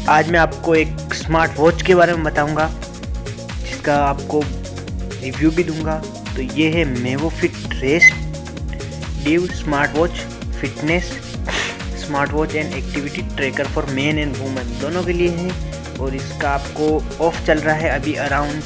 आज मैं आपको एक स्मार्ट वॉच के बारे में बताऊंगा, जिसका आपको रिव्यू भी दूंगा। तो ये है Mevofit rest Div smart watch fitness smart watch and activity tracker for men and women, दोनों के लिए है। और इसका आपको ऑफ चल रहा है अभी अराउंड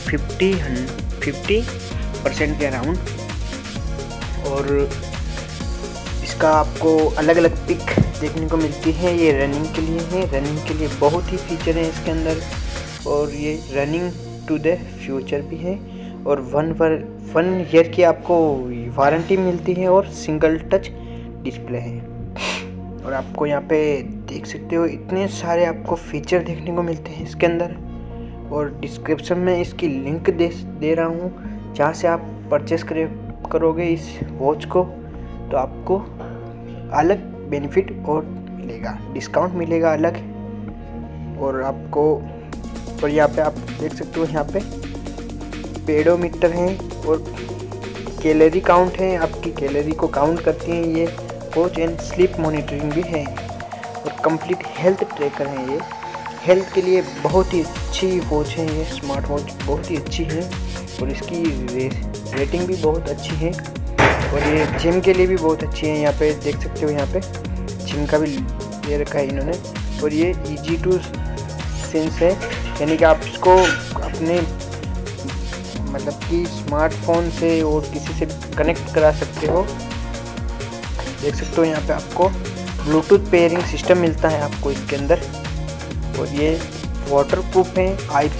50% के अराउंड। और इसका आपको अलग अलग पिक देखने को मिलती है। ये रनिंग के लिए है, रनिंग के लिए बहुत ही फीचर है इसके अंदर। और ये रनिंग टू द फ्यूचर भी है। और 1 ईयर की आपको वारंटी मिलती है और सिंगल टच डिस्प्ले है। और आपको यहाँ पे देख सकते हो इतने सारे आपको फीचर देखने को मिलते हैं इसके अंदर। और डिस्क्रिप्शन में इसकी लिंक दे रहा हूँ, जहाँ से आप परचेस करोगे इस वॉच को तो आपको अलग बेनिफिट और मिलेगा, डिस्काउंट मिलेगा अलग। और आपको और यहाँ पे आप देख सकते हो, यहाँ पे पेडोमीटर है और कैलोरी काउंट है, आपकी कैलोरी को काउंट करती है ये वॉच। एंड स्लीप मॉनिटरिंग भी है और कंप्लीट हेल्थ ट्रैकर है। ये हेल्थ के लिए बहुत ही अच्छी वॉच है, ये स्मार्ट वॉच बहुत ही अच्छी है। और इसकी रेटिंग भी बहुत अच्छी है। और ये जिम के लिए भी बहुत अच्छी है। यहाँ पे देख सकते हो, यहाँ पे जिम का भी दे रखा है इन्होंने। और ये ईजी टू सेंस है, यानी कि आप इसको अपने मतलब कि स्मार्टफोन से और किसी से कनेक्ट करा सकते हो। देख सकते हो यहाँ पे आपको ब्लूटूथ पेयरिंग सिस्टम मिलता है आपको इसके अंदर। और ये वाटरप्रूफ है,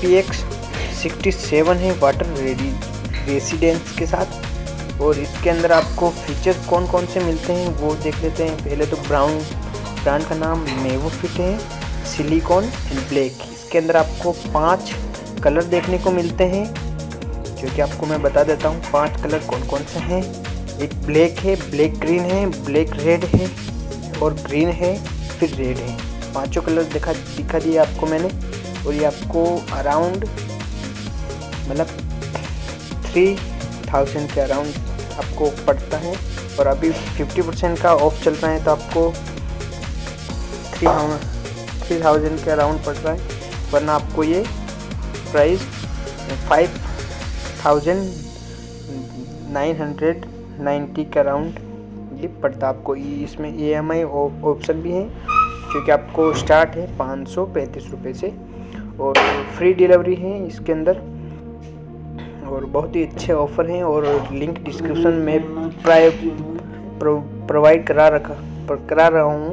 IPX67 है वाटर रेसिस्टेंस के साथ। और इसके अंदर आपको फीचर कौन कौन से मिलते हैं वो देख लेते हैं। पहले तो ब्रांड का नाम मेवो फिट है, सिलिकॉन एंड ब्लैक। इसके अंदर आपको 5 कलर देखने को मिलते हैं, जो कि आपको मैं बता देता हूँ 5 कलर कौन कौन से हैं। एक ब्लैक है, ब्लैक ग्रीन है, ब्लैक रेड है और ग्रीन है, फिर रेड है। 5 कलर दिखा दिए आपको मैंने। और ये आपको अराउंड मतलब 3000 के अराउंड आपको पड़ता है। और अभी 50% का ऑफ चल रहा है, तो आपको 3000 के अराउंड पड़ रहा है। वरना आपको ये प्राइस 5990 के अराउंड ये पड़ता आपको। इसमें EMI ऑप्शन भी है, जो कि आपको स्टार्ट है 535 रुपये से। और फ्री डिलीवरी है इसके अंदर। और बहुत ही अच्छे ऑफ़र हैं। और लिंक डिस्क्रिप्शन में प्रोवाइड करा रहा हूँ।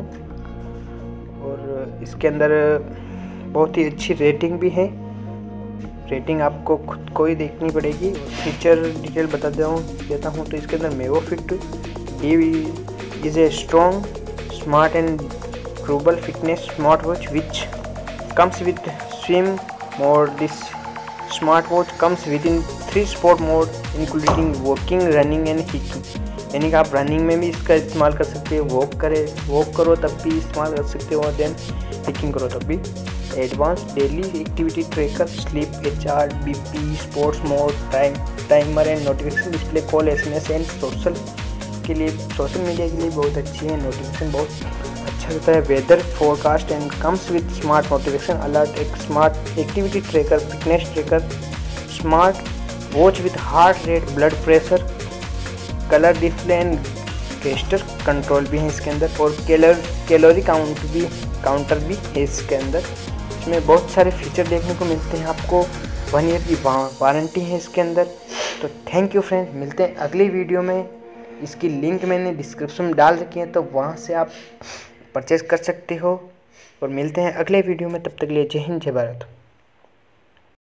और इसके अंदर बहुत ही अच्छी रेटिंग भी है। रेटिंग आपको खुद को ही देखनी पड़ेगी। फीचर डिटेल बता देता हूँ तो इसके अंदर Mevofit Div is a strong smart and durable fitness smart watch which comes with swim mode. This smart watch comes with in 3 sport mode including walking, running and hiking. यानी कि आप running में भी इसका इस्तेमाल कर सकते हो, वॉक करो तब भी इस्तेमाल कर सकते हो, और देन हिकिंग करो तब भी। Advance daily activity tracker, sleep, HR, BP, sports mode, timer and notification display, call, SMS and social media के लिए बहुत अच्छी है। नोटिफिकेशन बहुत अच्छा रहता है। Weather forecast and comes with smart notification alert, एक smart activity tracker, fitness tracker, smart watch with heart rate, blood pressure, colour display and gesture control भी है इसके अंदर। और कैलोरी काउंटर भी है इसके अंदर। इसमें बहुत सारे फीचर देखने को मिलते हैं आपको। 1 ईयर की वारंटी है इसके अंदर। तो थैंक यू फ्रेंड्स, मिलते हैं अगली वीडियो में। इसकी लिंक मैंने डिस्क्रिप्शन में डाल रखी है, तो वहाँ से आप परचेज़ कर सकते हो। और मिलते हैं अगले वीडियो में, तब तक के लिए जय हिंद जय भारत।